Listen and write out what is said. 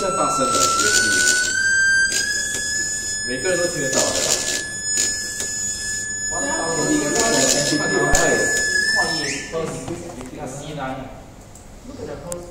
算大声的，每个人都听得到的。我当年一个看的 MP3，哎，看伊，那西南。